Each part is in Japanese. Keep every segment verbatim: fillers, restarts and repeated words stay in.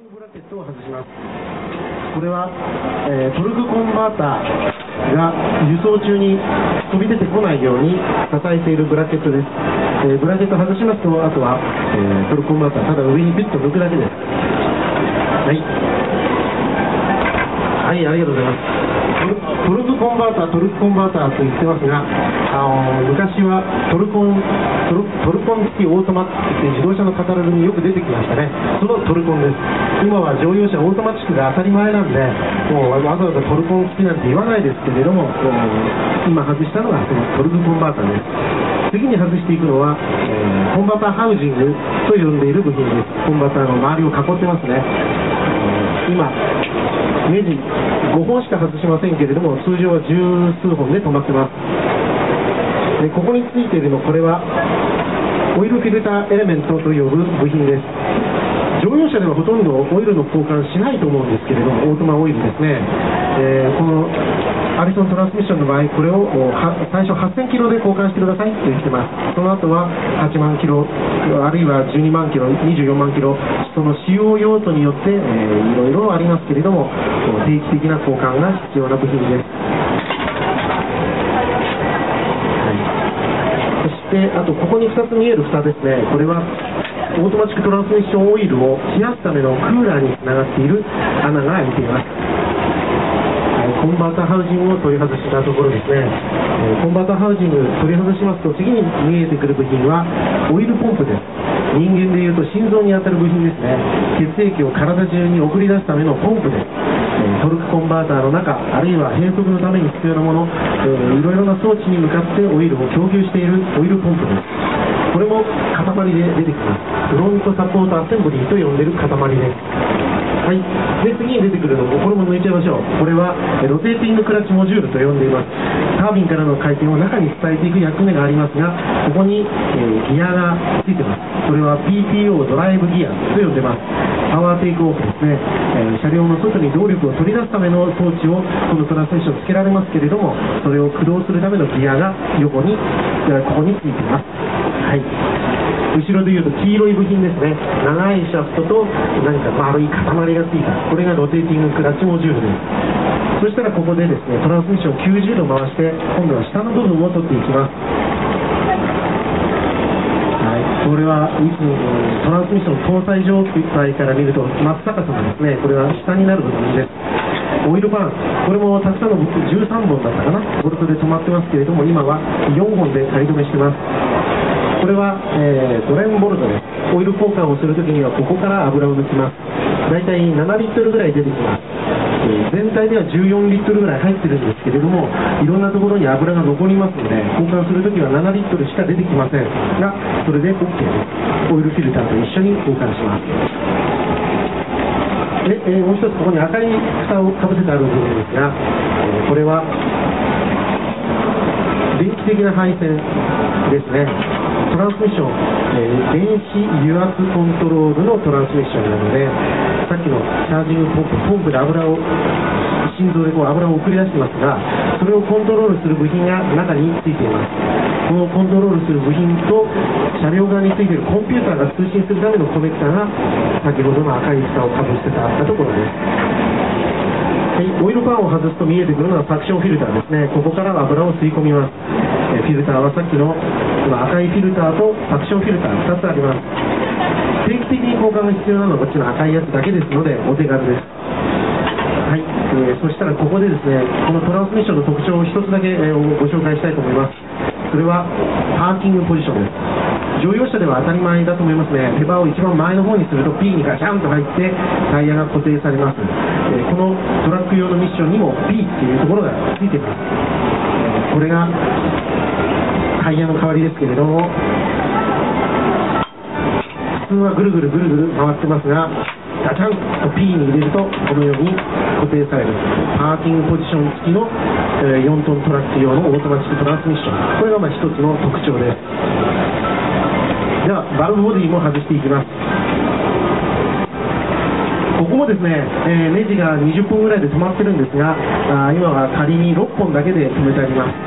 ブラケットを外します。これは、えー、トルクコンバーターが輸送中に飛び出てこないように支えているブラケットです。えー、ブラケットを外しますと、あとは、えー、トルクコンバーターただ上にピュッと抜くだけです。はい、はい、ありがとうございます。トルクコンバーター、トルクコンバーターと言ってますが、あの昔はトルコントル、トルコン付きオートマって自動車のカタログによく出てきましたね。そのトルコンです。今は乗用車オートマチックが当たり前なんで、もうわざわざトルコン付きなんて言わないですけれども、今外したのがそのトルクコンバーターです。次に外していくのは、えー、コンバーターハウジングと呼んでいる部品です。コンバーターの周りを囲ってますね。えー、今ネジごほんしか外しませんけれども、通常は十数本で止まってます。でここについているの、これはオイルフィルターエレメントと呼ぶ部品です。乗用車ではほとんどオイルの交換しないと思うんですけれども、オートマオイルですね。えー、このアリソントランスミッションの場合、これを最初はっせんキロで交換してくださいと言ってます。その後ははちまんキロ、あるいはじゅうにまんキロ、にじゅうよんまんキロ、その使用用途によって、えー、いろいろありますけれども、定期的な交換が必要な部品です。はい、そしてあとここにふたつ見える蓋ですね。これはオートマチックトランスミッションオイルを冷やすためのクーラーにつながっている穴が開いています。コンバーターハウジングを取り外したところですね。コンバーターハウジング取り外しますと、次に見えてくる部品はオイルポンプです。人間でいうと心臓に当たる部品ですね。血液を体中に送り出すためのポンプです。トルクコンバーターの中、あるいは変速のために必要なもの、いろいろな装置に向かってオイルを供給しているオイルポンプです。これも塊で出てきます。フロントサポートアセンブリーと呼んでいる塊です。はい、で次に出てくるのも、これも抜いちゃいましょう。これはロテーティングクラッチモジュールと呼んでいます。タービンからの回転を中に伝えていく役目がありますが、ここに、えー、ギアがついてます。それは ピーティーオー ドライブギアと呼んでます。パワーテイクオフですね。えー、車両の外に動力を取り出すための装置をこのトランスミッションつけられますけれども、それを駆動するためのギアが横に、ここについています。はい、後ろでいうと黄色い部品ですね。長いシャフトと何か丸い塊がついた、これがロテーティングクラッチモジュールです。そしたらここでですね、トランスミッションきゅうじゅうど回して、今度は下の部分を取っていきます。はい、これはいつトランスミッション搭載状態から見ると真っ逆さまですね。これは下になる部分です。オイルファン、これもたくさんのじゅうさんぼんだったかな、ボルトで止まってますけれども、今はよんほんで仮止めしてます。これは、えー、ドレンボルトです。オイル交換をするときにはここから油を抜きます。だいたいななリットルぐらい出てきます。えー、全体ではじゅうよんリットルぐらい入ってるんですけれども、いろんなところに油が残りますので、交換するときはななリットルしか出てきませんが、それで OK です。オイルフィルターと一緒に交換します。で、えー、もう一つここに赤い蓋をかぶせてある部分ですが、えー、これは電気的な配線ですね。トランスミッション、えー、電子油圧コントロールのトランスミッションなので、さっきのチャージングポンプ、ポンプで油を、心臓でこう油を送り出してますが、それをコントロールする部品が中についています。このコントロールする部品と車両側についているコンピューターが通信するためのコネクタが、先ほどの赤い蓋をかぶせてあったところです。はい、オイルファンを外すと見えてくるのはサクションフィルターですね。ここから油を吸い込みます。えフィルターはさっきの赤いフィルターとサクションフィルターふたつあります。定期的に交換が必要なのはこっちの赤いやつだけですのでお手軽です。はい、えー、そしたらここでですね、このトランスミッションの特徴を一つだけ、えー、ご紹介したいと思います。それはパーキングポジションです。乗用車では当たり前だと思いますね。手羽を一番前の方にすると P にガシャンと入ってタイヤが固定されます。えー、このトラック用のミッションにも P っていうところがついています。えー、これがタイヤの代わりですけれども、普通はぐるぐるぐるぐる回ってますが、ガチャンと P に入れるとこのように固定されるパーキングポジション付きの、えー、よんトントラック用のオートマチックトランスミッション、これがまあ一つの特徴です。ではバルブボディも外していきます。ここもですね、えー、ネジがにじゅっぽんぐらいで止まってるんですが、あ今は仮にろっぽんだけで止めてあります。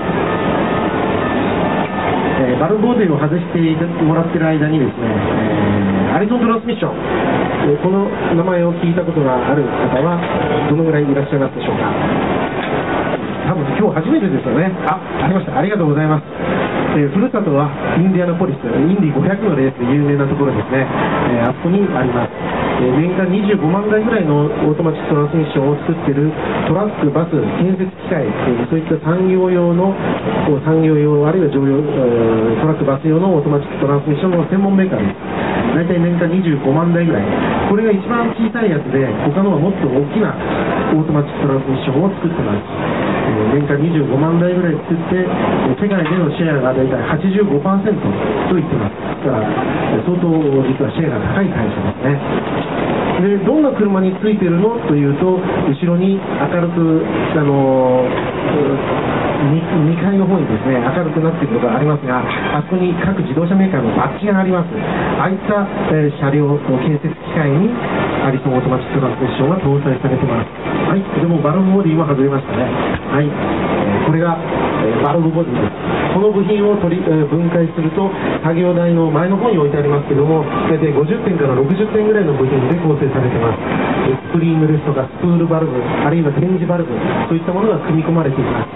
えー、バルブボディを外してもらっている間にですね、えー、アリソントランスミッション、 えこの名前を聞いたことがある方はどのぐらいいらっしゃいますでしょうか。多分今日初めてですよね。あ、ありました。ありがとうございます。えー、ふるさとはインディアナポリス、インディごひゃくのレースで有名なところですね。えー、あそこにあります。えー、年間にじゅうごまんだいぐらいのオートマチックトランスミッションを作っているトラック、バス、建設機械、えー、そういった産業用の産業用あるいは乗用、えー、トラック、バス用のオートマチックトランスミッションの専門メーカーです。大体年間にじゅうごまんだいぐらい。これが一番小さいやつで、他のはもっと大きなオートマチックトランスミッションを作ってます。年間にじゅうごまんだいぐらい作って、世界でのシェアが大体 はちじゅうごパーセント と言ってます。だから相当実はシェアが高い会社ですね。で、どんな車についてるのというと、後ろに明るくあの 2, にかいの方にですね明るくなっているのがありますが、あそこに各自動車メーカーのバッジがあります。ああいった、えー、車両建設機械にアリソンオートマチックトランスミッションが搭載されてます。はい、でもバルブボディは外れましたね。はい、えー、これが、えー、バルブボディです。この部品を取り、えー、分解すると作業台の前の方に置いてありますけども、大体ごじゅってんからろくじゅってんぐらいの部品で構成されてます。スプリングですとかスプールバルブ、あるいは展示バルブ、そういったものが組み込まれています。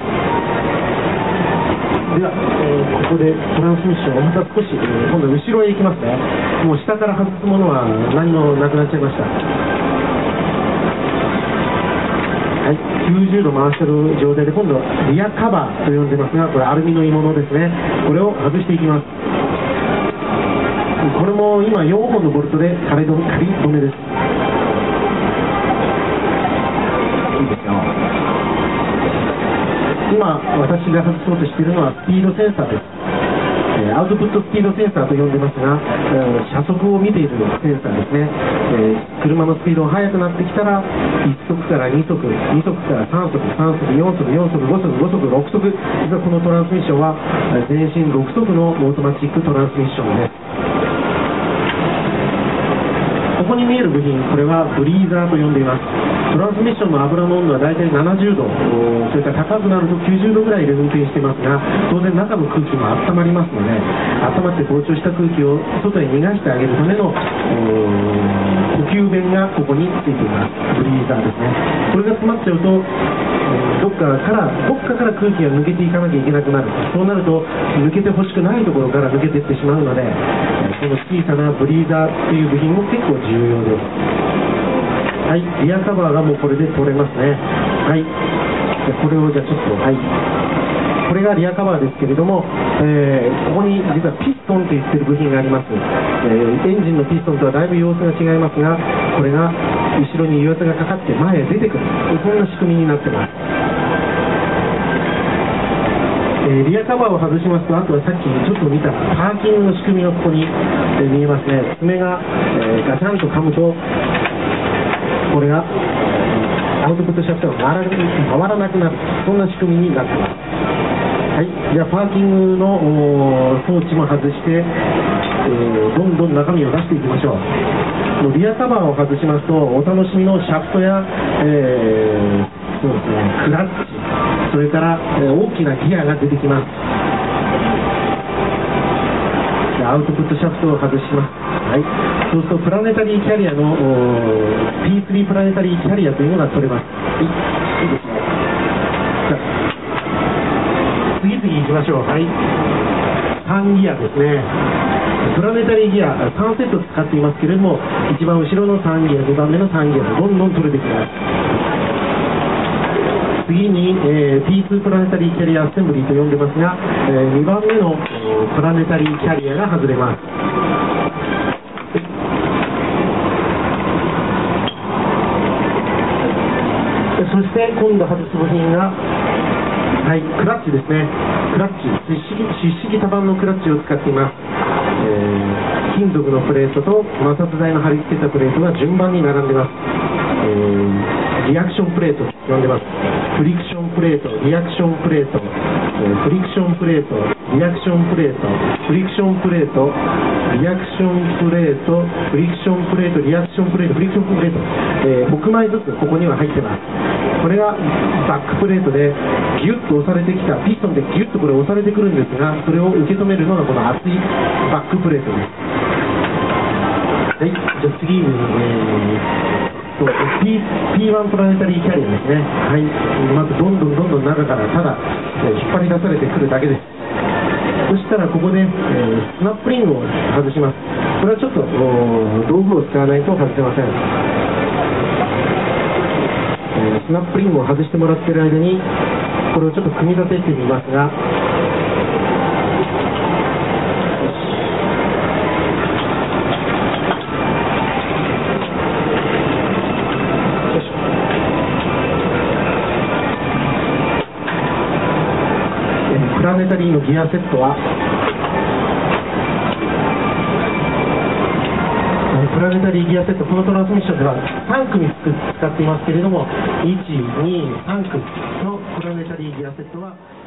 では、えー、ここでトランスミッションをまた少し、えー、今度後ろへ行きますね。もう下から外すものは何もなくなっちゃいました。はい、きゅうじゅうど回してる状態で、今度はリアカバーと呼んでますが、これアルミの鋳物ですね。これを外していきます。これも今よんほんのボルトで仮止め、仮止めです。いいですよ。今私が外そうとしているのはスピードセンサーです。えー、アウトプットスピードセンサーと呼んでますが、えー、車速を見ているセンサーですね。えー、車のスピードが速くなってきたらいっそくからにそく、にそくからさんそく、さんそく、よんそく、よんそく、ごそく、ごそく、ろくそく、実はこのトランスミッションは全身ろくそくのオートマチックトランスミッションです。ここに見える部品、これはブリーザーと呼んでいます。トランスミッションの油の温度は大体ななじゅうど、それから高くなるときゅうじゅうどぐらいで運転してますが、当然中の空気も温まりますので、温まって膨張した空気を外へ逃がしてあげるための呼吸弁がここについています。ブリーザーですね。これが詰まっちゃうと、どっかからどっかから空気が抜けていかなきゃいけなくなる。そうなると抜けてほしくないところから抜けていってしまうので、この小さなブリーザーという部品も結構重要です。はい、リアカバーがもうこれで取れますね。はい、でこれをじゃあちょっと、はい、これがリアカバーですけれども、えー、ここに実はピストンと言ってる部品があります。えー、エンジンのピストンとはだいぶ様子が違いますが、これが後ろに油圧がかかって前へ出てくる、そんな仕組みになってます。えー、リアカバーを外しますと、あとはさっきちょっと見たパーキングの仕組みがここに、えー、見えますね。爪が、えー、ガチャンと噛むと、これがアウトプットシャフトが回ら、回らなくなる、そんな仕組みになっています。はい、じゃあパーキングの装置も外して、えー、どんどん中身を出していきましょう。リアカバーを外しますと、お楽しみのシャフトや、えー、そうですね、クラッチ、それから、えー、大きなギアが出てきます。じゃあアウトプットシャフトを外します。はい、そうするとプラネタリーキャリアの ピースリー プラネタリーキャリアというのが取れます。はい、いいですね。じゃあ次々行きましょう。はい、さんギアですね。プラネタリーギアさんセット使っていますけれども、一番後ろのさんギア、にばんめのさんギアがどんどん取れてきます。次に、えー、ピーツー プラネタリーキャリアアセンブリーと呼んでますが、えー、にばんめのプラネタリーキャリアが外れます。そして今度外す部品が、はい、クラッチですね。クラッチ、湿式、湿式多板のクラッチを使っています。えー、金属のプレートと摩擦材の貼り付けたプレートが順番に並んでいます。えー、リアクションプレートと呼んでます。フリクションプレート、リアクションプレート、えー、フリクションプレート、リアクションプレート、フリクションプレート、リアクションプレート、フリクションプレート、リアクションプレート、フリクションプレート、えー、ろくまいずつここには入ってます。これがバックプレートでギュッと押されてきた、ピストンでギュッとこれ押されてくるんですが、それを受け止めるのがこの厚いバックプレートです。 はい、じゃあ次に、えー、と P ピーワン プラネタリーキャリアですね。はい、まずどんどんどんどん中からただ、えー、引っ張り出されてくるだけです。そしたらここで、えー、スナップリングを外します。これはちょっと道具を使わないと外せません。えー、スナップリングを外してもらっている間にこれをちょっと組み立ててみますが、プラネタリーのギアセットはプラネタリーギアセット、このトランスミッションではさん組使っていますけれども、いち、に、さん組のプラネタリーギアセットは